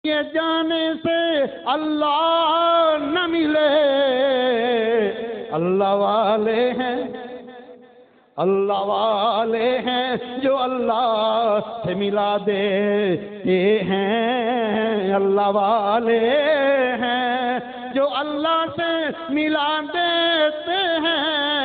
یہ جانے سے اللہ نہ ملے، اللہ والے ہیں، اللہ والے ہیں جو اللہ سے ملا دیتے ہیں، اللہ والے ہیں جو اللہ سے ملا دیتے ہیں۔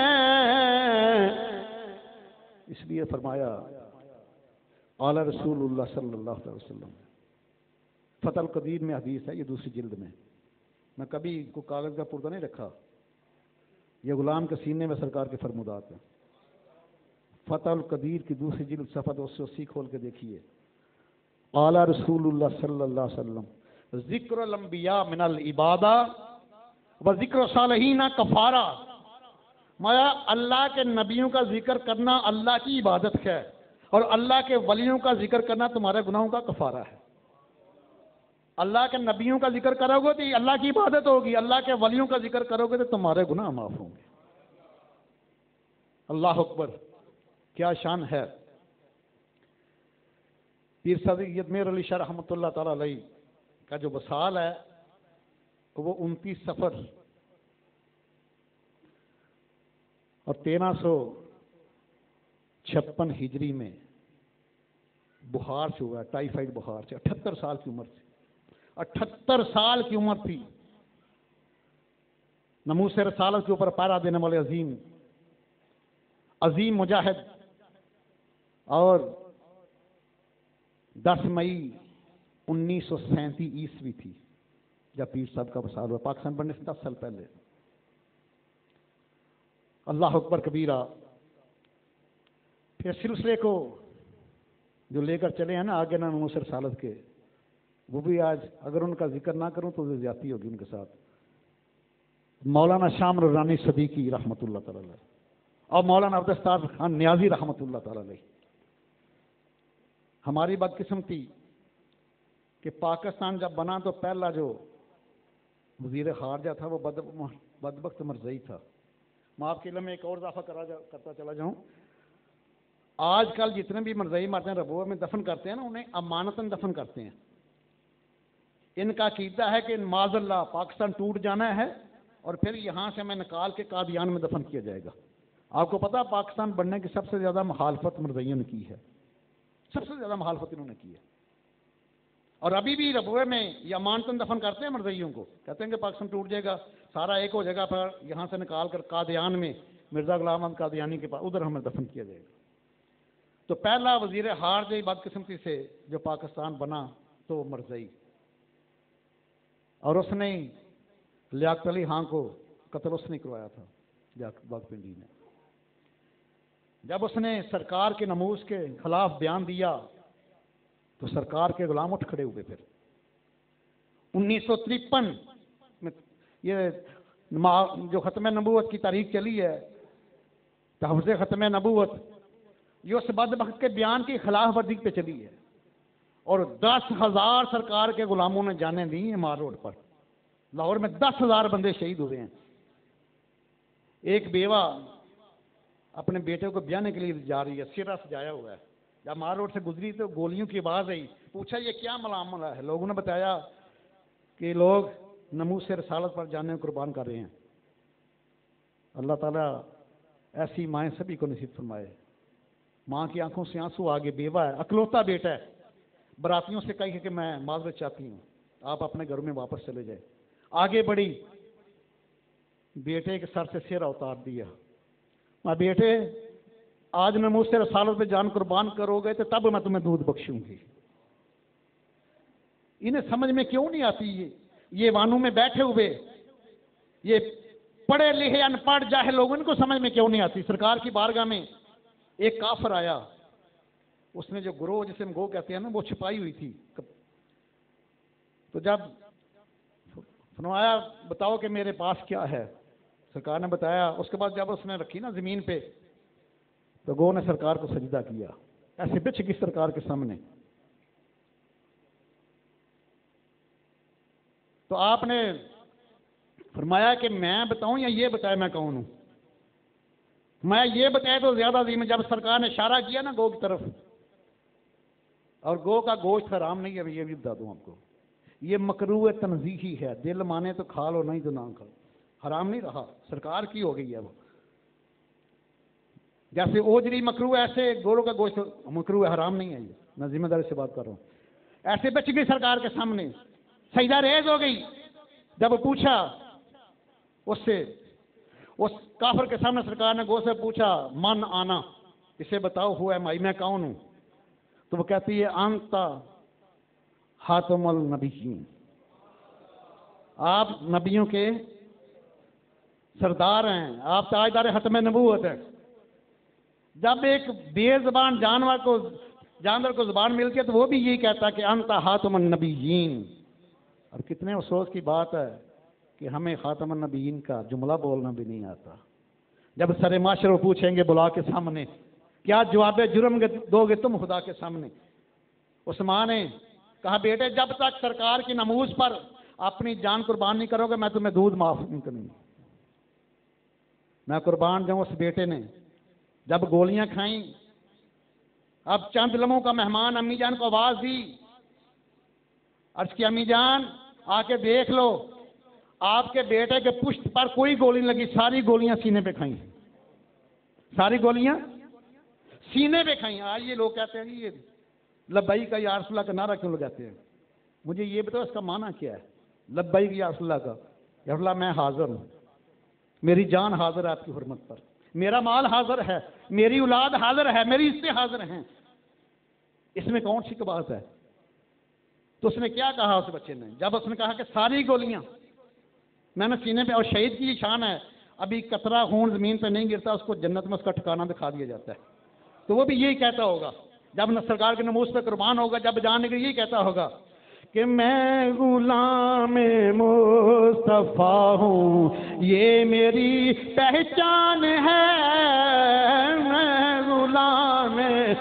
اس لیے فرمایا قال رسول اللہ صلی اللہ علیہ وسلم، فتح القدیر میں حدیث ہے، یہ دوسری جلد میں کبھی کو کاغذ کا پردہ نہیں رکھا، یہ غلام کے سینے میں سرکار کے فرمودات ہیں۔ فتح القدیر کی دوسری جلد صفحہ 280 کھول کے دیکھیے، قال رسول اللہ صلی اللہ علیہ وسلم ذکر الانبیاء من العبادہ و ذکر الصالحین کفارہ، مایا اللہ کے نبیوں کا ذکر کرنا اللہ کی عبادت ہے، اور اللہ کے ولیوں کا ذکر کرنا تمہارے گناہوں کا کفارہ ہے۔ اللہ کے نبیوں کا ذکر کرو گے تو یہ اللہ کی عبادت ہوگی، اللہ کے ولیوں کا ذکر کرو گے تو تمہارے گناہ معاف ہوں گے۔ اللہ اکبر، کیا شان ہے۔ پیر سید میر علی شاہ رحمۃ اللہ تعالی علیہ کا جو وصال ہے وہ 29 صفر اور 1356 ہجری میں بخار سے ہوا، ٹائیفائڈ بخار سے، 78 سال کی عمر سے، 78 سال کی عمر تھی۔ ناموس رسالت کے اوپر پہرا دینے والے عظیم مجاہد، اور 10 مئی 1937 عیسوی تھی جب پیر صاحب کا وصال ہوا، پاکستان بننے سے 10 سال پہلے۔ اللہ اکبر کبیرہ۔ پھر سلسلے کو جو لے کر چلے ہیں نا آگے ناموس رسالت کے، وہ بھی آج اگر ان کا ذکر نہ کروں تو زیادتی ہوگی ان کے ساتھ۔ مولانا شامر رانی صدیقی رحمۃ اللہ تعالی علیہ اور مولانا عبدالستار خان نیازی رحمۃ اللہ تعالی علیہ۔ ہماری بدقسمتی کہ پاکستان جب بنا تو پہلا جو وزیر خارجہ تھا وہ بدبخت مرزئی تھا۔ میں آپ کے علم میں ایک اور اضافہ کرتا چلا جاؤں، آج کل جتنے بھی مرزئی مرتے ہیں ربوہ میں دفن کرتے ہیں نا، انہیں امانتاً دفن کرتے ہیں۔ ان کا عقیدہ ہے کہ معاذ اللہ پاکستان ٹوٹ جانا ہے اور پھر یہاں سے ہمیں نکال کے قادیان میں دفن کیا جائے گا۔ آپ کو پتا پاکستان بننے کی سب سے زیادہ مخالفت مرزائیوں نے کی ہے، سب سے زیادہ مخالفت انہوں نے کی ہے، اور ابھی بھی ربوے میں یہ امانتاً دفن کرتے ہیں مرزائیوں کو، کہتے ہیں کہ پاکستان ٹوٹ جائے گا، سارا ایک ہو جگہ پر یہاں سے نکال کر قادیان میں مرزا غلام احمد قادیانی کے پاس ادھر ہمیں دفن کیا جائے گا۔ تو پہلا وزیر خارجہ بدقسمتی سے جو پاکستان بنا تو مرزائی، اور اس نے لیاقت علی خان کو قتل اس نے کروایا تھا باغپنڈی میں۔ جب اس نے سرکار کے ناموس کے خلاف بیان دیا تو سرکار کے غلام اٹھ کھڑے ہوئے۔ پھر 1953 میں یہ جو ختم نبوت کی تاریخ چلی ہے، تحفظ ختم نبوت، یہ اس بدبخت کے بیان کی خلاف ورزی پہ چلی ہے، اور 10,000 سرکار کے غلاموں نے جانیں دی ہیں مار روڈ پر۔ لاہور میں 10,000 بندے شہید ہوئے ہیں۔ ایک بیوہ اپنے بیٹے کو بیانے کے لیے جا رہی ہے، سرہ سجایا ہوا ہے، جب مار روڈ سے گزری تو گولیوں کی آواز آئی، پوچھا یہ کیا معاملہ ہے؟ لوگوں نے بتایا کہ لوگ ناموس رسالت پر جانیں قربان کر رہے ہیں۔ اللہ تعالیٰ ایسی مائیں سبھی کو نصیب فرمائے۔ ماں کی آنکھوں سے آنسو آگے، بیوہ ہے، اکلوتا بیٹا ہے، براتیوں سے کہی کہ میں معذرت چاہتی ہوں، آپ اپنے گھروں میں واپس چلے جائیں۔ آگے بڑھی، بیٹے کے سر سے سیرہ اتار دیا، میں بیٹے آج ناموس رسالت پہ جان قربان کرو گے تو تب میں تمہیں دودھ بخشوں گی۔ انہیں سمجھ میں کیوں نہیں آتی؟ یہ وانوں میں بیٹھے ہوئے یہ پڑھے لکھے ان پڑھ جاہل لوگ، ان کو سمجھ میں کیوں نہیں آتی؟ سرکار کی بارگاہ میں ایک کافر آیا، اس نے جو گروہ جسے ہم گو کہتے ہیں نا وہ چھپائی ہوئی تھی، تو جب فرمایا بتاؤ کہ میرے پاس کیا ہے، سرکار نے بتایا۔ اس کے بعد جب اس نے رکھی نا زمین پہ تو گو نے سرکار کو سجدہ کیا، ایسے بچھ گئی سرکار کے سامنے۔ تو آپ نے فرمایا کہ میں بتاؤں یا یہ بتایا میں کون ہوں؟ میں یہ بتایا تو زیادہ عظیم ہے۔ جب سرکار نے اشارہ کیا نا گو کی طرف، اور گو کا گوشت حرام نہیں ہے، یہ بھی بتا دوں آپ کو، یہ مکروہ تنزیہی ہے، دل مانے تو کھا لو، نہیں تو نہ کھاؤ، حرام نہیں رہا، سرکار کی ہو گئی ہے وہ. جیسے اوجری مکروہ، ایسے گوروں کا گوشت مکروہ، حرام نہیں ہے یہ، میں ذمہ داری سے بات کر رہا ہوں. ایسے بچ گئی سرکار کے سامنے، سجدہ ریز ہو گئی. جب پوچھا اس سے، اس کافر کے سامنے سرکار نے گو سے پوچھا من آنا، اسے بتاؤ ہوا ہے مائی، میں کون ہوں؟ تو وہ کہتی ہے انتا خاتم النبیین، آپ نبیوں کے سردار ہیں، آپ تاجدار ختم نبوت ہیں. جب ایک بے زبان جانور کو زبان ملتی ہے تو وہ بھی یہی کہتا ہے کہ انتا خاتم النبیین. اور کتنے افسوس کی بات ہے کہ ہمیں خاتم النبیین کا جملہ بولنا بھی نہیں آتا. جب سر معاشر وہ پوچھیں گے بلا کے سامنے، کیا جواب جرم دو گے تم خدا کے سامنے؟ عثمان نے کہا بیٹے جب تک سرکار کی ناموس پر اپنی جان قربان نہیں کرو گے میں تمہیں دودھ معاف نہیں کروں گی. میں قربان جاؤں. اس بیٹے نے جب گولیاں کھائیں، اب چند لمحوں کا مہمان امی جان کو آواز دی، عرض کی امی جان آ کے دیکھ لو، آپ کے بیٹے کے پشت پر کوئی گولی نہیں لگی، ساری گولیاں سینے پہ کھائیں، ساری گولیاں سینے پہ کھائیں. آج یہ لوگ کہتے ہیں یہ لبیک یا رسول اللہ کا نعرہ کیوں لگاتے ہیں؟ مجھے یہ بتاؤ اس کا معنی کیا ہے لبیک یا رسول اللہ کا؟ یا رسول اللہ میں حاضر ہوں، میری جان حاضر ہے آپ کی حرمت پر، میرا مال حاضر ہے، میری اولاد حاضر ہے، میری حصے حاضر ہیں، اس میں کون سی بات ہے؟ تو اس نے کیا کہا اس بچے نے؟ جب اس نے کہا کہ ساری گولیاں میں نے سینے پہ، اور شہید کی شان ہے ابھی قطرہ خون زمین پہ نہیں گرتا، اس کو جنت میں اس کا ٹھکانہ دکھا دیا جاتا ہے. تو وہ بھی یہی کہتا ہوگا جب سرکار کے ناموس پہ قربان ہوگا، جب جانے کے یہی کہتا ہوگا کہ میں غلام مصطفیٰ ہوں، یہ میری پہچان ہے، میں غلام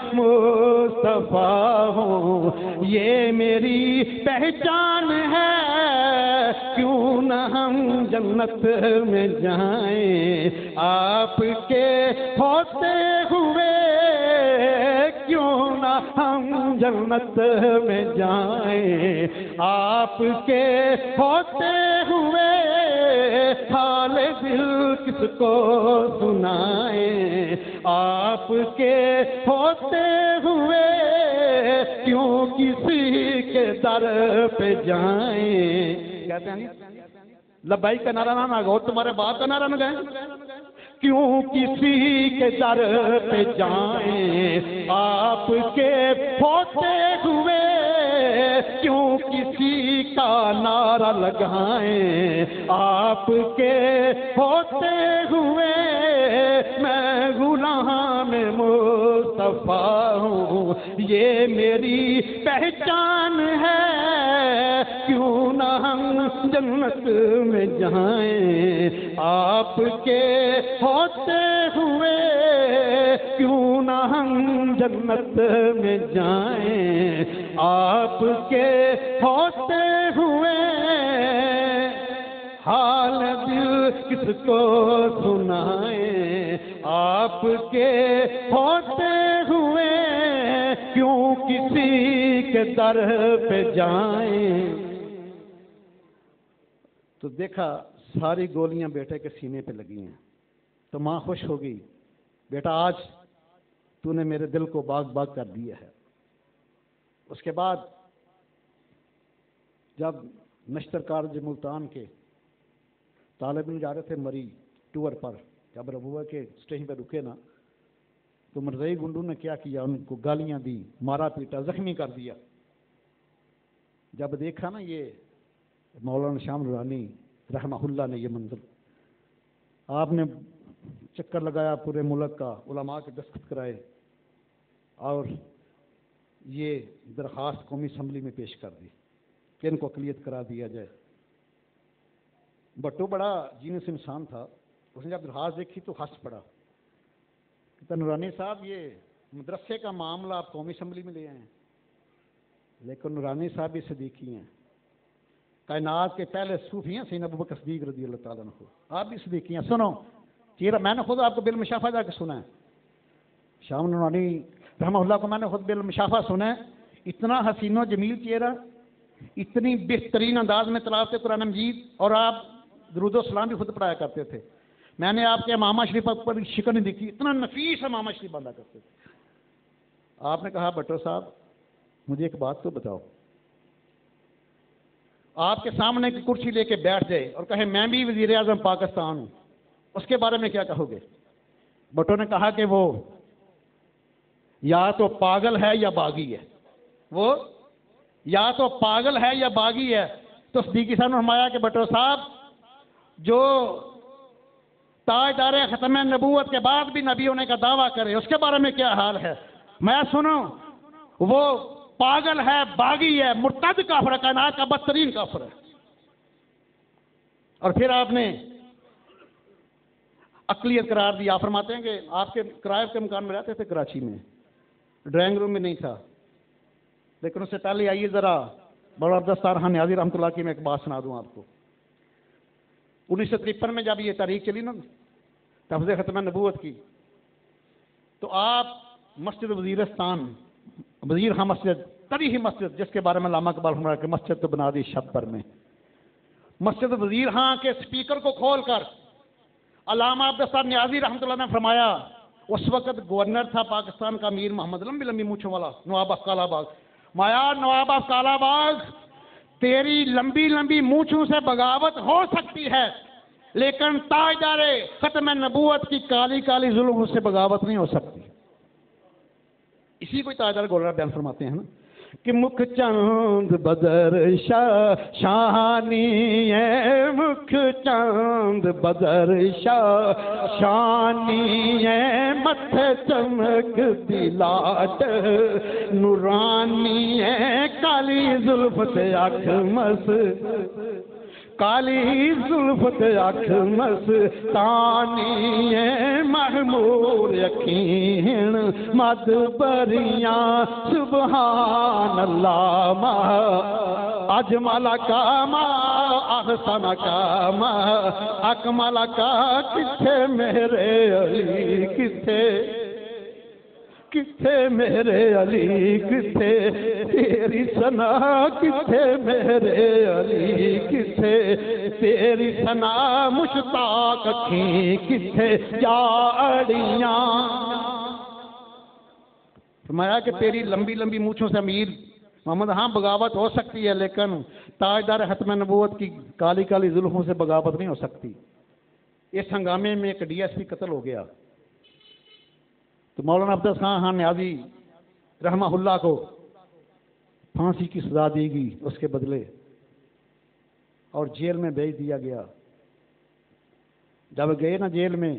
مصطفیٰ ہوں، یہ میری پہچان ہے، کیوں نہ ہم جنت میں جائیں آپ کے ہوتے ہوئے، کیوں نہ ہم جنت میں جائیں آپ کے ہوتے ہوئے، حال دل کس کو سنائیں آپ کے ہوتے ہوئے، کیوں کسی کے در پہ جائیں. کہتے ہیں لبیک کا نعرہ نہ گو، تمہارے باپ کا نعرہ نہ گائیں، کیوں کسی کے در پہ جائیں آپ کے ہوتے ہوئے، کیوں کسی کا نعرہ لگائیں آپ کے ہوتے ہوئے، میں غلام مصطفیٰ ہوں، یہ میری پہچان ہے، کیوں نہ ہم جنت میں جائیں آپ کے ہوتے ہوئے، کیوں نہ ہم جنت میں جائیں آپ کے ہوتے ہوئے، حال دل کس کو سنائیں آپ کے ہوتے ہوئے، کیوں کسی کے در پہ جائیں. تو دیکھا ساری گولیاں بیٹے کے سینے پہ لگی ہیں تو ماں خوش ہو گئی، بیٹا آج تو نے میرے دل کو باغ باغ کر دیا ہے. اس کے بعد جب نشتر کارج ملتان کے طالب علم جا رہے تھے مری ٹور پر، جب ربوہ کے اسٹیشن پہ رکے نا تو مرزائی گنڈو نے کیا کیا، ان کو گالیاں دی، مارا پیٹا، زخمی کر دیا. جب دیکھا نا یہ مولانا شاہ نورانی رحمہ اللہ نے یہ منظر، آپ نے چکر لگایا پورے ملک کا، علماء کے دستخط کرائے اور یہ درخواست قومی اسمبلی میں پیش کر دی کہ ان کو اقلیت کرا دیا جائے. بٹو بڑا جینس انسان تھا، اس نے جب درخواست دیکھی تو ہنس پڑا کہ نورانی صاحب یہ مدرسے کا معاملہ آپ قومی اسمبلی میں لے آئے ہیں. لیکن نورانی صاحب بھی صدیقی ہیں، کائنات کے پہلے صوفی ہیں سیدنا ابوبکر صدیق رضی اللہ تعالیٰ عنہ، آپ بھی صدیقی ہیں. سنو چہرہ، میں نے خود آپ کو بالمشافہ جا کے سنا ہے، شاہ نورانی رحمہ اللہ کو میں نے خود بالمشافہ سنا ہے، اتنا حسین و جمیل چہرہ، اتنی بہترین انداز میں تلاوت قرآن مجید، اور آپ درود و سلام بھی خود پڑھایا کرتے تھے. میں نے آپ کے امامہ شریف پر شکر نہیں دیکھی، اتنا نفیس امامہ شریف باندھا کرتے تھے. آپ نے کہا بٹو صاحب مجھے ایک بات تو بتاؤ، آپ کے سامنے کی کرسی لے کے بیٹھ جائے اور کہے میں بھی وزیر اعظم پاکستان ہوں، اس کے بارے میں کیا کہو گے؟ بٹو نے کہا کہ وہ یا تو پاگل ہے یا باغی ہے، وہ یا تو پاگل ہے یا باغی ہے. تو صدیقی صاحب نے فرمایا کہ بٹو صاحب جو تاجدار ختم نبوت کے بعد بھی نبی ہونے کا دعویٰ کرے اس کے بارے میں کیا حال ہے؟ میں سنوں وہ پاگل ہے، باغی ہے، مرتد کافر ہے، کائنات کا بدترین کافر ہے. اور پھر آپ نے اقلیت قرار دی. آپ فرماتے ہیں کہ آپ کے کرائے کے مکان میں رہتے تھے کراچی میں، ڈرائنگ روم میں نہیں تھا، لیکن اس سے پہلے آئیے ذرا بڑا دستار خان نیازی رحمۃ اللہ کی میں ایک بات سنا دوں آپ کو. 1953 میں جب یہ تاریخ چلی نا تفض ختم نبوت کی، تو آپ مسجد وزیرستان، وزیر ہاں مسجد، تاریخی مسجد جس کے بارے میں علامہ اقبال فرمایا کہ مسجد تو بنا دی شب پر میں، مسجد وزیر ہاں کے سپیکر کو کھول کر علامہ عبدالستار نیازی رحمۃ اللہ نے فرمایا، اس وقت گورنر تھا پاکستان کا میر محمد، لمبی لمبی مونچھوں والا، نواب of Kala Bagh. Maya Nawab of Kala Bagh تیری لمبی لمبی مونچھوں سے بغاوت ہو سکتی ہے، لیکن تاجدار ختم نبوت کی کالی کالی ظلم سے بغاوت نہیں ہو سکتی. اسی کو تاجدار گولڑا بیان فرماتے ہیں نا کہ مکھ چاند بدر شانی ہے، مکھ چاند بدر شانی ہے، متھے چمک دلاٹ نورانی ہے، کالی زلف سے آنکھ مس، کالی زلف سے آنکھ مستانی ہے، محمور یقین مد بریاں سبحان اللہ ما اجمل کا ما احسن کا ما اکمل کا. کتھے میرے علی کتھے، کتھے میرے علی کتھے تیری ثنا، کتھے میرے علی کتھے تیری ثنا، مشتاق اکھیں کتھے جا اڑیاں. فرمایا کہ تیری لمبی لمبی مونچھوں سے امیر محمد ہاں بغاوت ہو سکتی ہے، لیکن تاجدار ختم نبوت کی کالی کالی زلفوں سے بغاوت نہیں ہو سکتی. اس ہنگامے میں ایک ڈی ایس پی قتل ہو گیا تو مولانا عبدالستار خان نیازی رحمہ اللہ کو پھانسی کی سزا دی گئی اس کے بدلے، اور جیل میں بھیج دیا گیا. جب گئے نا جیل میں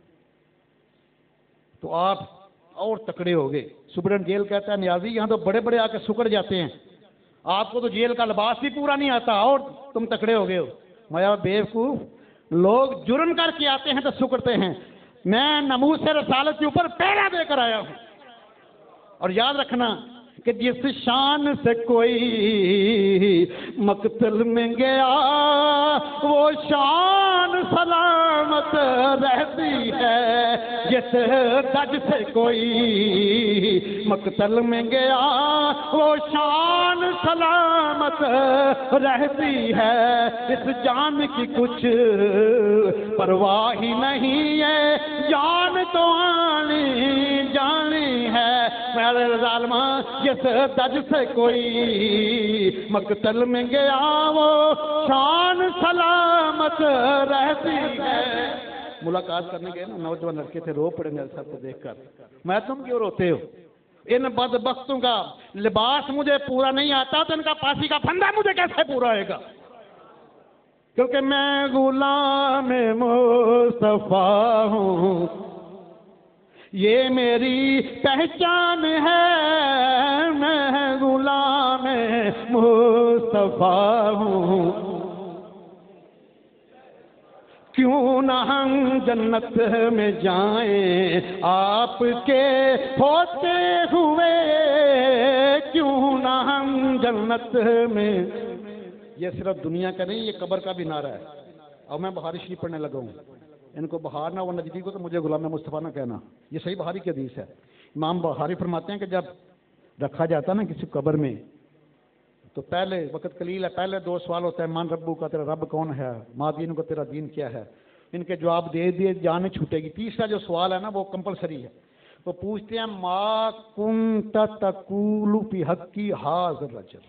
تو آپ اور تکڑے ہو گئے. سپرنٹ جیل کہتا ہے نیازی یہاں تو بڑے بڑے آ کے سکڑ جاتے ہیں، آپ کو تو جیل کا لباس بھی پورا نہیں آتا اور تم تکڑے ہو گئے ہو. میں بیوقوف، لوگ جرم کر کے آتے ہیں تو سکڑتے ہیں، میں ناموس رسالت کے اوپر پہرا دے کر آیا ہوں. اور یاد رکھنا کہ جس شان سے کوئی مقتل میں گیا وہ شان سلامت رہتی ہے، جس دج سے کوئی مقتل میں گیا وہ شان سلامت رہتی ہے. اس جان کی کچھ پرواہ ہی نہیں ہے، جان تو آنی جانی ہے. میرے ظالمہ جس دج سے کوئی مقتل میں گیا وہ شان سلامت رہتی ہے. ملاقات کرنے گئے نا نوجوان لڑکے تھے، رو پڑے میرے ساتھ کو دیکھ کر. میں تم کیوں روتے ہو؟ ان بدبختوں کا لباس مجھے پورا نہیں آتا تو ان کا پھانسی کا پھندا مجھے کیسے پورا ہوئے گا؟ کیونکہ میں غلام مصطفیٰ ہوں، یہ میری پہچان ہے، میں غلام مصطفیٰ ہوں. کیوں نہ ہم جنت میں جائیں آپ کے ہوتے ہوئے، کیوں نہ ہم جنت میں. یہ صرف دنیا کا نہیں، یہ قبر کا بھی نعرہ ہے. اب میں بخاری شریف پڑھنے لگا ہوں، ان کو بہار نہ وہ نجدی کو تو مجھے غلام مصطفیٰ نہ کہنا. یہ صحیح بخاری کی حدیث ہے. امام بخاری فرماتے ہیں کہ جب رکھا جاتا نا کسی قبر میں تو پہلے وقت قلیل ہے، پہلے 2 سوال ہوتا ہے، من ربو کا، تیرا رب کون ہے، ما دینو کا، تیرا دین کیا ہے، ان کے جواب دے دیے جان نہیں چھوٹے گی۔ تیسرا جو سوال ہے نا وہ کمپلسری ہے، وہ پوچھتے ہیں ما کنت تقول فی حقی ھذا الرجل۔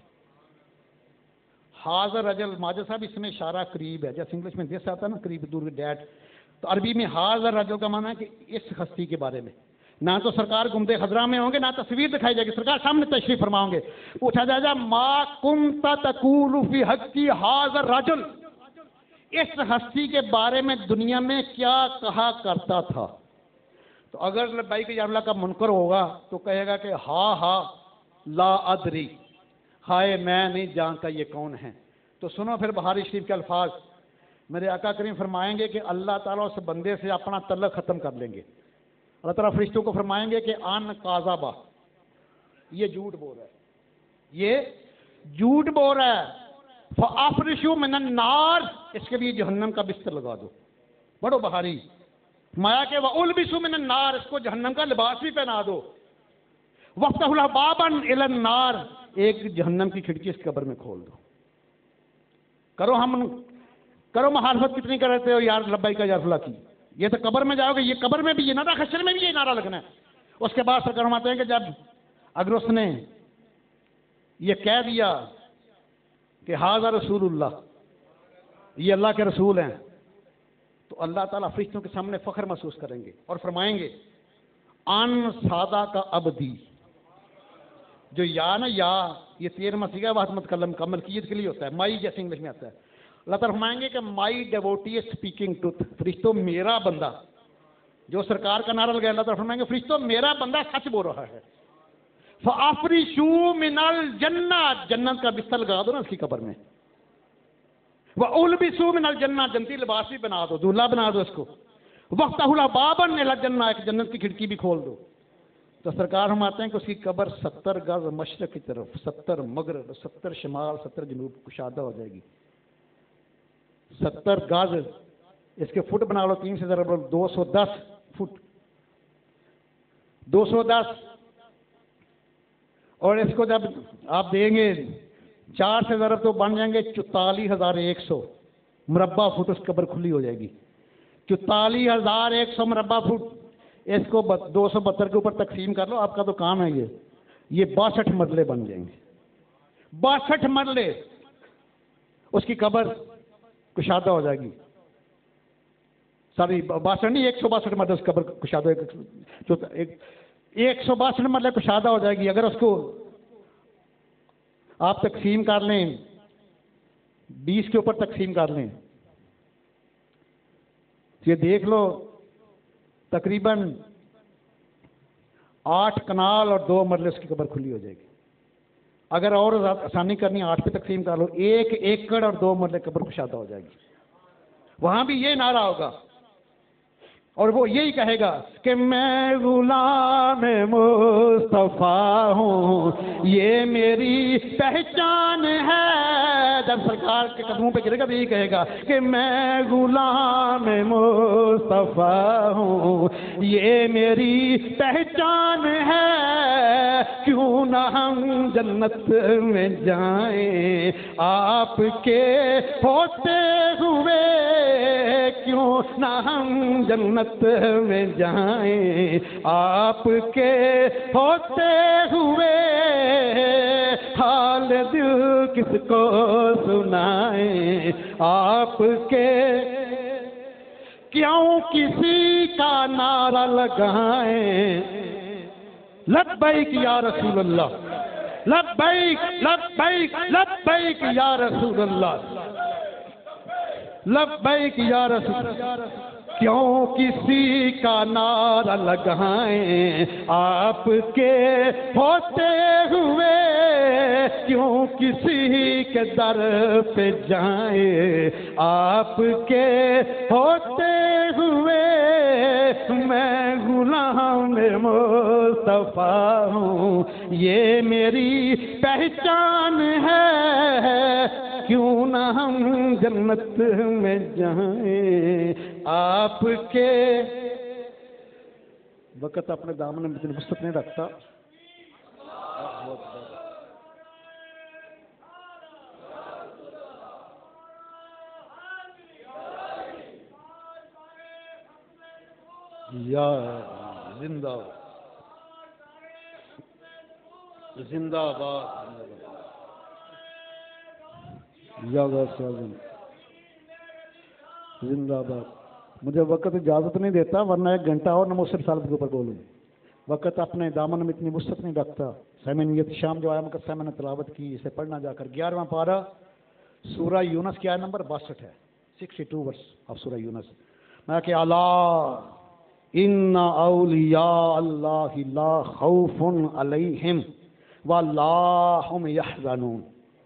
ھذا الرجل ماجد صاحب اس میں اشارہ قریب ہے، جیسے انگلش میں دس آتا ہے نا قریب، دور ڈیٹ، تو عربی میں ھذا الرجل کا معنی ہے کہ اس ہستی کے بارے میں۔ نہ تو سرکار گنبد خضرا میں ہوں گے، نہ تصویر دکھائی جائے گی، سرکار سامنے تشریف فرماؤں گے، پوچھا جائے گا ما کنت تقول فی حقی ھذا الرجل، اس ہستی کے بارے میں دنیا میں کیا کہا کرتا تھا۔ تو اگر لبیک یا اللہ کا منکر ہوگا تو کہے گا کہ ہاں لا ادری، ہائے میں نہیں جانتا یہ کون ہے۔ تو سنو پھر بخاری شریف کے الفاظ، میرے آقا کریم فرمائیں گے کہ اللہ تعالیٰ اس بندے سے اپنا تعلق ختم کر لیں گے۔ اللہ تعالیٰ فرشتوں کو فرمائیں گے کہ ان کاذبہ، یہ جھوٹ بول رہا ہے، یہ جھوٹ بول رہا ہے، فافرشوا من النار، اس کے لیے جہنم کا بستر لگا دو۔ پڑھو بخاری، مایا کہ وَأُلْبِسُوا مِنَ النَّارِ، اس کو جہنم کا لباس بھی پہنا دو۔ وَافْتَحُوا لَهُ بَابًا إِلَى النَّارِ، ایک جہنم کی کھڑکی اس قبر میں کھول دو۔ کرو مخالفت کتنی کر رہتے ہو یار لبیک یا رسول اللہ کی، یہ تو قبر میں جاؤ گے، یہ قبر میں بھی یہ نعرہ، حشر میں بھی یہ نعرہ لگنا ہے۔ اس کے بعد سرکار فرماتے ہیں کہ جب اگر اس نے یہ کہہ دیا کہ ھذا رسول اللہ، یہ اللہ کے رسول ہیں، تو اللہ تعالیٰ فرشتوں کے سامنے فخر محسوس کریں گے اور فرمائیں گے ان سادہ کا عبدی، جو یا نا یا یہ 13واں صیغہ واحد متکلم کا ملکیت کے لیے ہوتا ہے، مائی جیسے انگلش میں آتا ہے۔ اللہ تعالیٰ فرمائیں گے کہ مائی ڈیووٹی از اسپیکنگ ٹروتھ، فرشتوں میرا بندہ، جو سرکار کا نعرہ لگا، اللہ تعالیٰ فرمائیں گے فرشتوں میرا بندہ سچ بول رہا ہے۔ فَأَفْرِشُوا مِنَ الْجَنَّةِ، جنت کا بستر لگا دو نا اس کی قبر میں۔ وَأُلْبِسُوا مِنَ الْجَنَّةِ، جنتی لباس بھی بنا دو، دولہا بنا دو اس کو۔ وَافْتَحُوا لَهُ بَابًا إِلَى الْجَنَّةِ، ایک جنت کی کھڑکی بھی کھول دو۔ تو سرکار فرماتے ہیں کہ اس کی قبر 70 گز مشرق کی طرف، 70 مغرب، 70 شمال، 70 جنوب کشادہ ہو جائے گی۔ 70 گز، اس کے فٹ بنا لو، 3 سے ضرب لو، 210 فٹ، 210، اور اس کو جب آپ دیں گے 4 سے ضرب تو بن جائیں گے 44,100 مربع فٹ، اس قبر کھلی ہو جائے گی۔ 44,100 مربع فٹ، اس کو 272 کے اوپر تقسیم کر لو، آپ کا تو کام ہے یہ 62 مرلے بن جائیں گے، 62 مرلے، اس کی قبر کشادہ ہو جائے گی۔ ساری 62 نہیں، 162 مرلے اس قبر کشادہ، 162 مرلے کشادہ ہو جائے گی۔ اگر اس کو آپ تقسیم کر لیں، 20 کے اوپر تقسیم کر لیں، یہ دیکھ لو تقریباً 8 کنال اور 2 مرلے اس کی قبر کھلی ہو جائے گی۔ اگر اور آسانی کرنی 8 پہ تقسیم کر لو، 1 ایکڑ اور 2 مرلے قبر کشادہ ہو جائے گی۔ وہاں بھی یہ نعرہ ہوگا اور وہ یہی کہے گا کہ میں غلام مصطفیٰ ہوں، یہ میری پہچان ہے۔ جب سرکار کے قدموں پہ گرے گا تو یہی کہے گا کہ میں غلام مصطفیٰ ہوں، یہ میری پہچان ہے، کیوں نہ ہم جنت میں جائیں آپ کے ہوتے ہوئے، کیوں نہ ہم جنت میں جائیں آپ کے ہوتے ہوئے، حال دل کس کو سنائیں آپ کے، کیوں کسی کا نعرہ لگائیں، لبیک یا رسول اللہ، لبیک لبیک لبیک یا رسول اللہ، لبیک یا رسول اللہ، کیوں کسی کا نعرہ لگائیں آپ کے ہوتے ہوئے، کیوں کسی کے در پہ جائیں آپ کے ہوتے ہوئے، میں غلام مصطفیٰ ہوں، یہ میری پہچان ہے، کیوں نہ ہم جنت میں جائیں آپ کے۔ وقت اپنے دامن میں وسعت نہیں رکھتا، یا زندہ زندہ آباد یا غوث اعظم زندہ آباد۔ مجھے وقت اجازت نہیں دیتا ورنہ 1 گھنٹہ اور نمو صرف سالت کے اوپر بولوں۔ وقت اپنے دامن میں اتنی وسعت نہیں رکھتا۔ سیمن شام جو آیا مقدسہ میں نے تلاوت کی، اسے پڑھنا جا کر 11واں پارہ سورہ یونس کی آیت نمبر 62 ہے، 62 ورس آف سورہ یونس۔ میں کہ الا ان اولیاء اللہ لا خوف علیہم ولا هم يحزنون۔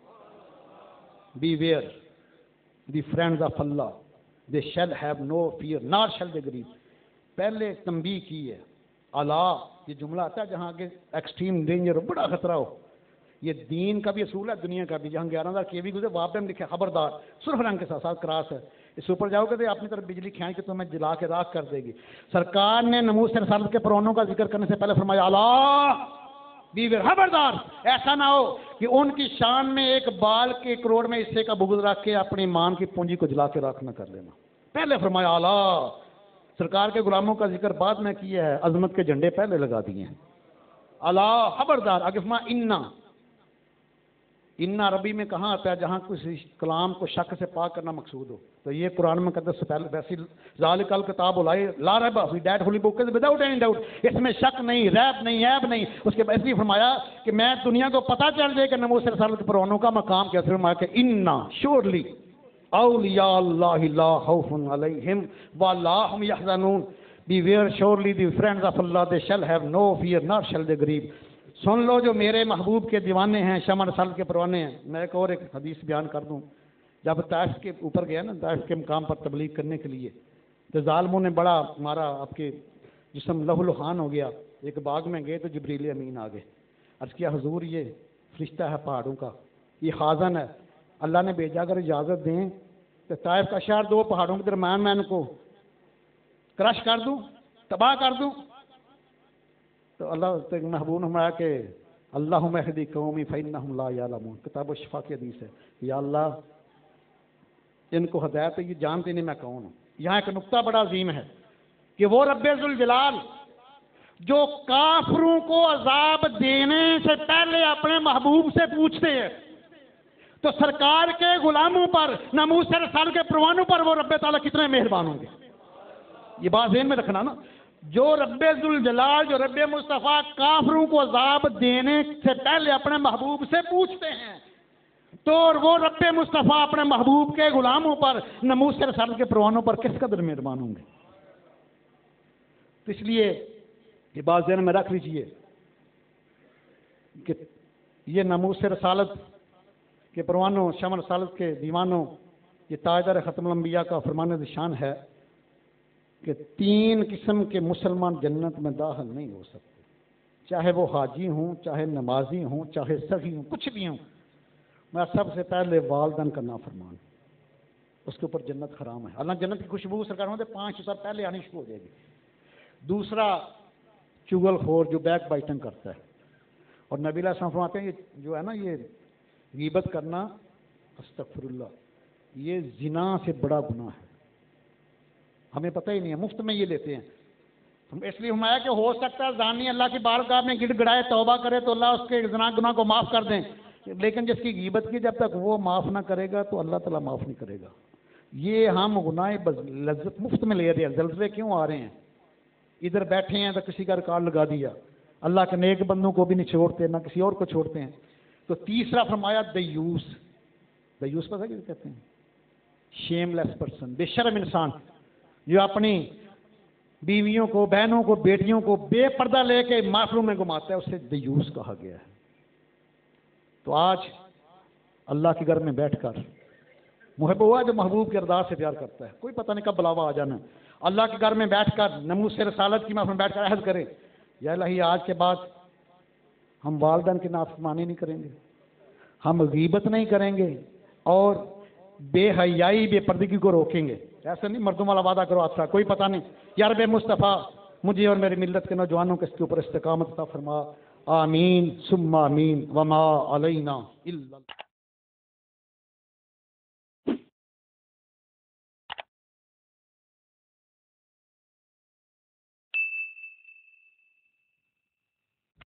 Beware the friends of Allah, they shall have no fear nor shall they grieve۔ پہلے تنبیہ کی ہے اللہ، یہ جملہ آتا ہے جہاں آگے ایکسٹریم ڈینجر ہو، بڑا خطرہ ہو۔ یہ دین کا بھی اصول ہے، دنیا کا بھی۔ جہاں 11,000 KV گزرے وہاں پہ ہم لکھے خبردار، سرخ رنگ کے ساتھ ساتھ کراس ہے۔ اس اوپر جاؤ گے تو اپنی طرف بجلی کھینچ کے تمہیں جلا کے راکھ کر دے گی۔ سرکار نے نموذج رسالت کے پرونوں کا ذکر کرنے سے پہلے فرمایا اللہ بیویر، خبردار ایسا نہ ہو کہ ان کی شان میں 1 بال کے 1 کروڑ میں حصے کا بغض رکھ کے اپنی ایمان کی پونجی کو جلا کے راکھ نہ کر لینا۔ پہلے فرمایا اللہ، سرکار کے غلاموں کا ذکر بعد میں کیا ہے، عظمت کے جھنڈے پہلے لگا دیے ہیں۔ اللہ خبردار، آگے فرمایا انا عربی میں کہاں آتا ہے جہاں کسی کلام کو شک سے پاک کرنا مقصود ہو، تو یہ قرآن مقدس سے پہلے ویسی ذالک الکتاب لا ریب فیہ، that holy book is without any doubt, اس میں شک نہیں، ریب نہیں، عیب نہیں۔ اس کے بعد اس لیے فرمایا کہ میں دنیا کو پتہ چل جائے کہ نموذج رسالت پرونوں کا مقام کیا۔ فرمایا کہ انا شورلی اولیاء اللہ لا خوف علیہم ولا هم یحزنون، beware surely the friends of Allah they shall have know fair نار شل دے گریو۔ سن لو جو میرے محبوب کے دیوانے ہیں، شمع رسالت کے پروانے ہیں۔ میں ایک حدیث بیان کر دوں۔ جب طائف کے اوپر گیا نا، طائف کے مقام پر تبلیغ کرنے کے لیے، تو ظالموں نے بڑا مارا، آپ کے جسم لہو لہان ہو گیا۔ ایک باغ میں گئے تو جبریل امین آ گئے، عرض کیا حضور یہ فرشتہ ہے پہاڑوں کا، یہ خازن ہے، اللہ نے بھیجا، اگر اجازت دیں تو طائف کا شہر 2 پہاڑوں کے درمیان میں ان کو کرش کر دوں، تباہ کر دوں۔ تو اللہ محبوب نے فرمایا کہ اللہم اہدی قومی فانہم لا یعلمون، کتاب الشفا کی حدیث ہے، یا اللہ ان کو ہدایت ہے، یہ جانتے نہیں میں کون ہوں۔ یہاں ایک نقطہ بڑا عظیم ہے کہ وہ رب ذوالجلال جو کافروں کو عذاب دینے سے پہلے اپنے محبوب سے پوچھتے ہیں، تو سرکار کے غلاموں پر، ناموس رسالت کے پروانوں پر وہ رب تعالیٰ کتنے مہربان ہوں گے۔ یہ بات ذہن میں رکھنا نا، جو رب ذوالجلال، جو رب مصطفیٰ کافروں کو عذاب دینے سے پہلے اپنے محبوب سے پوچھتے ہیں، تو وہ رب مصطفیٰ اپنے محبوب کے غلاموں پر، ناموس رسالت کے پروانوں پر کس قدر مہربان ہوں گے۔ تو اس لیے یہ بات ذہن میں رکھ لیجئے کہ یہ ناموس رسالت کے پروانوں، شمع رسالت کے دیوانوں، یہ تاجدار ختم الانبیاء کا فرمان شان ہے کہ 3 قسم کے مسلمان جنت میں داخل نہیں ہو سکتے، چاہے وہ حاجی ہوں، چاہے نمازی ہوں، چاہے سخی ہوں، کچھ بھی ہوں۔ میں سب سے پہلے والدین کا نافرمان، اس کے اوپر جنت حرام ہے۔ اللہ جنت کی خوشبو سرکار ہوتے 5 سال پہلے آنی شروع ہو جائے گی۔ دوسرا چغل خور جو بیک بائٹنگ کرتا ہے، اور نبی علیہ السلام فرماتے ہیں یہ جو ہے نا، یہ غیبت کرنا، استغفر اللہ، یہ زنا سے بڑا گناہ ہے۔ ہمیں پتہ ہی نہیں ہے، مفت میں یہ لیتے ہیں ہم۔ اس لیے فرمایا کہ ہو سکتا ہے زانی اللہ کی بارگاہ میں گڑ گڑائے توبہ کرے تو اللہ اس کے زنا گناہ کو معاف کر دیں، لیکن جس کی غیبت کی جب تک وہ معاف نہ کرے گا تو اللہ تعالیٰ معاف نہیں کرے گا۔ یہ ہم گناہ لذت مفت میں لے رہے ہیں۔ زلزلے کیوں آ رہے ہیں؟ ادھر بیٹھے ہیں تو کسی کا ریکارڈ لگا دیا، اللہ کے نیک بندوں کو بھی نہیں چھوڑتے، نہ کسی اور کو چھوڑتے ہیں۔ تو تیسرا فرمایا دیوس، دیوس پتہ کیا کہتے ہیں؟ شیم لیس پرسن، بے شرم انسان، جو اپنی بیویوں کو، بہنوں کو، بیٹیوں کو بے پردہ لے کے محفلوں میں گھماتا ہے، اسے دیوس کہا گیا ہے۔ تو آج اللہ کے گھر میں بیٹھ کر محب ہوا جو محبوب کے کردار سے پیار کرتا ہے، کوئی پتہ نہیں کب بلاوا آ جانا، اللہ کے گھر میں بیٹھ کر ناموس رسالت کی محفل میں بیٹھ کر عہد کرے، یا الہی آج کے بعد ہم والدین کی نافرمانی نہیں کریں گے، ہم غیبت نہیں کریں گے، اور بے حیائی، بے پردگی کو روکیں گے۔ ایسا نہیں مردوں والا وعدہ کرو آپ کا، کوئی پتہ نہیں۔ یا رب مصطفیٰ مجھے اور میری ملت کے نوجوانوں کو اس کے اوپر استقامت عطا فرما، آمین ثم آمین، وما علینا الا